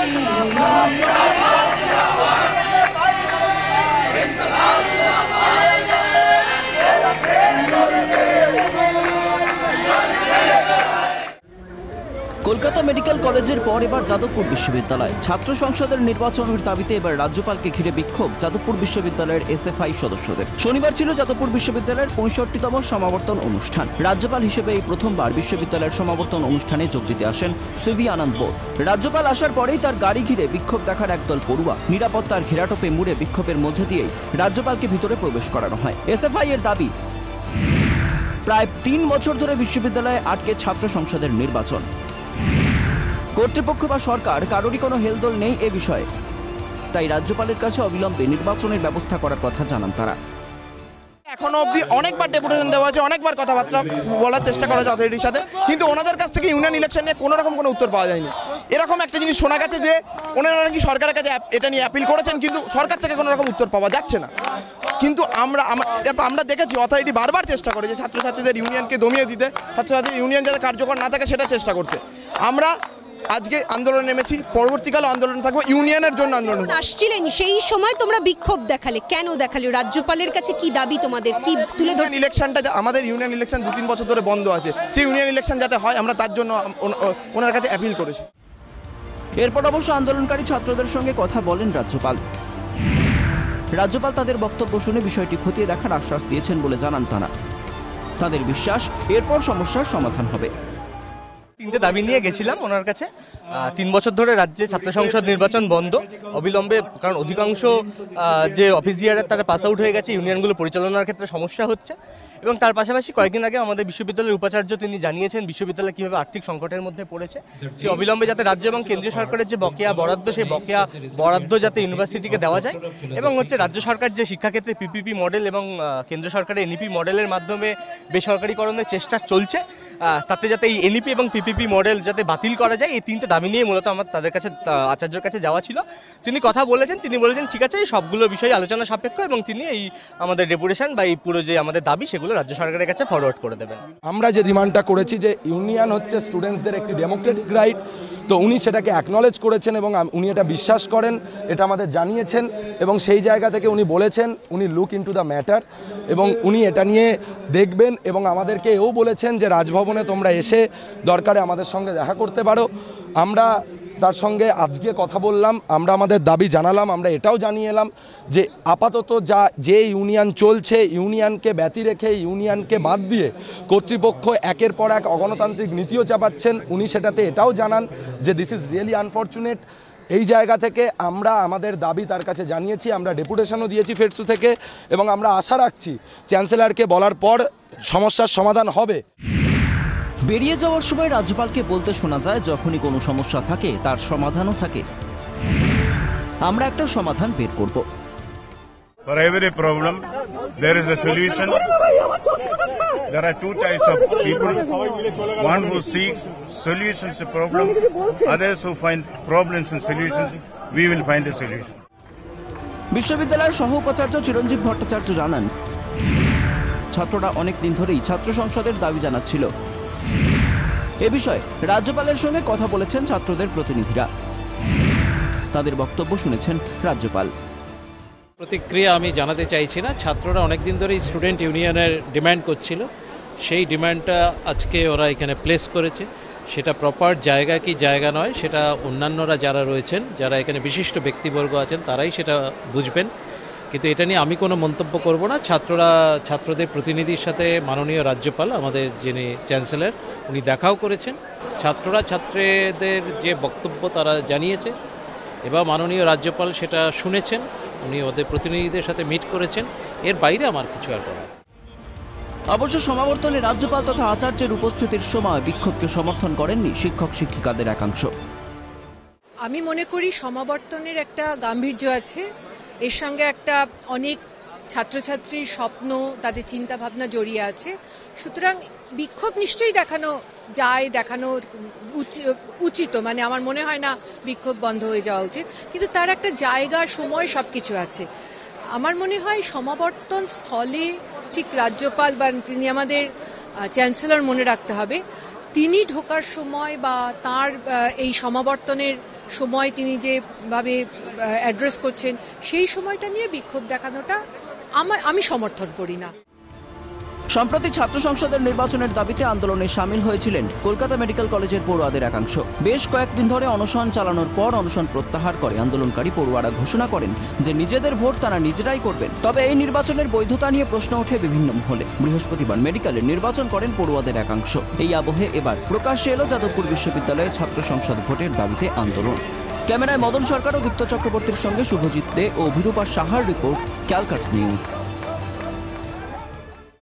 Kolkata medical কলেজের পর এবার যাদবপুর বিশ্ববিদ্যালয় ছাত্র সংসদের নির্বাচনের দাবিতে এবার রাজ্যপালকে ঘিরে বিক্ষোভ যাদবপুর বিশ্ববিদ্যালয়ের এসএফআই সদস্যদের। শনিবার ছিল যাদবপুর বিশ্ববিদ্যালয়ের ৬৫তম সমাবর্তন অনুষ্ঠান। রাজ্যপাল হিসেবে এই প্রথমবার বিশ্ববিদ্যালয়ের সমাবর্তন অনুষ্ঠানে যোগ দিতে আসেন সিভি আনন্দ বোস। রাজ্যপাল আসার পরেই তার গাড়ি ঘিরে বিক্ষোভ দেখার একদল পড়ুয়া নিরাপত্তার ঘেরাটোপে মুড়ে বিক্ষোভের মধ্যে দিয়েই রাজ্যপালকে ভিতরে প্রবেশ করানো হয়। এসএফআই এর দাবি, প্রায় ৩ বছর ধরে বিশ্ববিদ্যালয়ে আটকে ছাত্র সংসদের নির্বাচন। কর্তৃপক্ষ বা সরকার কারোরই কোনো হেলদোল নেই এ বিষয়ে, তাই রাজ্যপালের কাছে অবিলম্বে নির্বাচনের ব্যবস্থা করার কথা জানান তারা। এখনো অবধি অনেকবার ডেপুটেশন দেওয়া আছে, অনেকবার কথাবার্তা বলার চেষ্টা করা হয়েছে অথরিটির সাথে, কিন্তু ওনাদের কাছ থেকে ইউনিয়ন ইলেকশন নিয়ে কোনো রকম কোনো উত্তর পাওয়া যায়নি। এরকম একটা জিনিস শোনা গেছে যে ওনারা নাকি সরকারের কাছে এটা নিয়ে অ্যাপিল করেছেন, কিন্তু সরকার থেকে কোনো রকম উত্তর পাওয়া যাচ্ছে না। কিন্তু আমরা দেখেছি অথরিটি বারবার চেষ্টা করে যে ছাত্রছাত্রীদের ইউনিয়নকে দমিয়ে দিতে, ছাত্রছাত্রী ইউনিয়ন যাতে কার্যকর না থাকে সেটা চেষ্টা করতে। আমরা আজকে আন্দোলন নেমেছি, পরবর্তীকালে আন্দোলন থাকবে, ইউনিয়নের জন্য আন্দোলন। আসছিলেন সেই সময় তোমরা বিক্ষোভ দেখালে, কেন দেখালে? রাজ্যপালের কাছে কি দাবি তোমাদের, কি তুলে ধরে? ইলেকশনটা, আমাদের ইউনিয়ন ইলেকশন 2-3 বছর ধরে বন্ধ আছে, সেই ইউনিয়ন ইলেকশন যাতে হয় আমরা তার জন্য ওনার কাছে অ্যাপিল করেছি। এরপর অবশ্য আন্দোলনকারী ছাত্রদের সঙ্গে কথা বলেন রাজ্যপাল। রাজ্যপাল তাদের বক্তব্য শুনে বিষয়টি খতিয়ে দেখার আশ্বাস দিয়েছেন বলে জানান তারা। তাদের বিশ্বাস এরপর সমস্যার সমাধান হবে। 3টে দাবি নিয়ে গেছিলাম ওনার কাছে। 3 বছর ধরে রাজ্যে ছাত্র সংসদ নির্বাচন বন্ধ অবিলম্বে, কারণ অধিকাংশ যে অফিসিয়ারের তারা পাস আউট হয়ে গেছে, ইউনিয়নগুলো পরিচালনার ক্ষেত্রে সমস্যা হচ্ছে। এবং তার পাশাপাশি কয়েকদিন আগে আমাদের বিশ্ববিদ্যালয়ের উপাচার্য তিনি জানিয়েছেন বিশ্ববিদ্যালয় কীভাবে আর্থিক সংকটের মধ্যে পড়েছে, সেই অবিলম্বে যাতে রাজ্য এবং কেন্দ্রীয় সরকারের যে বকেয়া বরাদ্দ, সেই বকেয়া বরাদ্দ যাতে ইউনিভার্সিটিকে দেওয়া যায়, এবং রাজ্য সরকার যে শিক্ষাক্ষেত্রে পিপিপি মডেল এবং কেন্দ্র সরকারের এনইপি মডেলের মাধ্যমে বেসরকারিকরণের চেষ্টা চলছে, তাতে যাতে এই এনইপি এবং পিপিপি মডেল যাতে বাতিল করা যায়। এই 3টে দাবি নিয়ে মূলত আমার তাদের কাছে আচার্যের কাছে যাওয়া ছিল। তিনি কথা বলেছেন, তিনি বলেছেন ঠিক আছে, এই সবগুলো বিষয়ে আলোচনা সাপেক্ষ, এবং তিনি এই আমাদের ডেপুটেশন বা এই পুরো যে আমাদের দাবি সেগুলো রাজ্য সরকারের কাছে ফরওয়ার্ড করে দেবেন। আমরা যে ডিমান্ডটা করেছি যে ইউনিয়ন হচ্ছে স্টুডেন্টসদের একটি ডেমোক্রেটিক রাইট, তো উনি সেটাকে অ্যাকনলেজ করেছেন এবং উনি এটা বিশ্বাস করেন, এটা আমাদের জানিয়েছেন, এবং সেই জায়গা থেকে উনি বলেছেন উনি লুক ইনটু দ্য ম্যাটার এবং উনি এটা নিয়ে দেখবেন, এবং আমাদেরকে এও বলেছেন যে রাজভবনে তোমরা এসে দরকারে আমাদের সঙ্গে দেখা করতে পারো। আমরা তার সঙ্গে আজকে কথা বললাম, আমরা আমাদের দাবি জানালাম, আমরা এটাও জানিয়ে এলাম যে আপাতত যে ইউনিয়ন চলছে, ইউনিয়নকে ব্যতি রেখে, ইউনিয়নকে বাদ দিয়ে কর্তৃপক্ষ একের পর এক অগণতান্ত্রিক নীতিও চাপাচ্ছেন। উনি সেটাতে এটাও জানান যে দিস ইজ রিয়েলি আনফর্চুনেট। এই জায়গা থেকে আমরা আমাদের দাবি তার কাছে জানিয়েছি, আমরা ডেপুটেশনও দিয়েছি ফেডসু থেকে, এবং আমরা আশা রাখছি চ্যান্সেলরকে বলার পর সমস্যার সমাধান হবে। বেরিয়ে যাওয়ার সময় রাজ্যপালকে বলতে শোনা যায়, যখনই কোনো সমস্যা থাকে তার সমাধানও থাকে, আমরা একটা সমাধান বের করব। For every problem there is a solution. There are 2 types of people, one who seeks solutions to problem, others who find problems and solutions. We will find a solution. বিশ্ববিদ্যালয়ের সহ উপাচার্য চিরঞ্জীব ভট্টাচার্য জানান, ছাত্ররা অনেক দিন ধরেই ছাত্র সংসদের দাবি জানাচ্ছিল। এ বিষয়ে রাজ্যপালের সঙ্গে কথা বলেছেন ছাত্রদের প্রতিনিধিরা, তাদের বক্তব্য শুনেছেন রাজ্যপাল। প্রতিক্রিয়া আমি জানাতে চাইছি না, ছাত্ররা অনেকদিন ধরে স্টুডেন্ট ইউনিয়নের ডিমান্ড করছিল, সেই ডিমান্ডটা আজকে ওরা এখানে প্লেস করেছে। সেটা প্রপার জায়গা কি জায়গা নয় সেটা অন্যান্যরা যারা রয়েছেন, যারা এখানে বিশিষ্ট ব্যক্তিবর্গ আছেন, তারাই সেটা বুঝবেন, কিন্তু এটা নিয়ে আমি কোনো মন্তব্য করব না। ছাত্রদের প্রতিনিধির সাথে মাননীয় রাজ্যপাল, আমাদের যিনি চ্যান্সেলর, উনি দেখাও করেছেন। ছাত্ররা ছাত্রীদের যে বক্তব্য তারা জানিয়েছে এবং মাননীয় রাজ্যপাল সেটা শুনেছেন, উনি ওদের প্রতিনিধিদের সাথে মিট করেছেন, এর বাইরে আমার কিছু আর করার। অবশ্য সমাবর্তনে রাজ্যপাল তথা আচার্যের উপস্থিতির সময় বিক্ষোভকে সমর্থন করেননি শিক্ষক শিক্ষিকাদের একাংশ। আমি মনে করি সমাবর্তনের একটা গাম্ভীর্য আছে, এর সঙ্গে একটা অনেক ছাত্রছাত্রীর স্বপ্ন, তাদের চিন্তা ভাবনা জড়িয়ে আছে। সুতরাং বিক্ষোভ নিশ্চয়ই দেখানো যায়, দেখানো উচিত, মানে আমার মনে হয় না বিক্ষোভ বন্ধ হয়ে যাওয়া উচিত, কিন্তু তার একটা জায়গা, সময়, সবকিছু আছে। আমার মনে হয় সমাবর্তন স্থলে ঠিক রাজ্যপাল বা তিনি আমাদের চ্যান্সেলর মনে রাখতে হবে, তিনি ঢোকার সময় বা তার এই সমাবর্তনের সময় তিনি যেভাবে অ্যাড্রেস করছেন সেই সময়টা নিয়ে বিক্ষোভ দেখানোটা আমি সমর্থন করি না। সম্প্রতি ছাত্র সংসদের নির্বাচনের দাবিতে আন্দোলনে সামিল হয়েছিলেন কলকাতা মেডিকেল কলেজের পড়ুয়াদের একাংশ। বেশ কয়েকদিন ধরে অনশন চালানোর পর অনশন প্রত্যাহার করে আন্দোলনকারী পড়ুয়ারা ঘোষণা করেন যে নিজেদের ভোট তারা নিজেরাই করবেন। তবে এই নির্বাচনের বৈধতা নিয়ে প্রশ্ন ওঠে বিভিন্ন মহলে। বৃহস্পতিবার মেডিকেলের নির্বাচন করেন পড়ুয়াদের একাংশ। এই আবহে এবার প্রকাশ্যে এলো যাদবপুর বিশ্ববিদ্যালয়ে ছাত্র সংসদ ভোটের দাবিতে আন্দোলন। ক্যামেরায় মদন সরকার ও দীপ্ত চক্রবর্তীর সঙ্গে শুভজিৎ দে ও অভিরূপা সাহার রিপোর্ট, ক্যালকাটা নিউজ।